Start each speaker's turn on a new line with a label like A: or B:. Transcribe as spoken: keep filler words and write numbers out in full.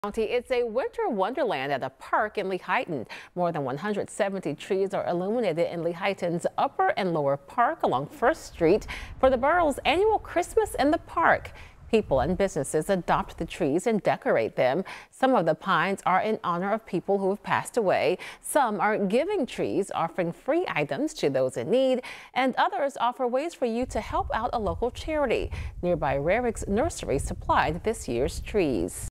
A: It's a winter wonderland at a park in Lehighton. More than one hundred seventy trees are illuminated in Lehighton's upper and lower park along First Street for the borough's annual Christmas in the Park. People and businesses adopt the trees and decorate them. Some of the pines are in honor of people who have passed away. Some are giving trees, offering free items to those in need, and others offer ways for you to help out a local charity. Nearby Rarick's Nursery supplied this year's trees.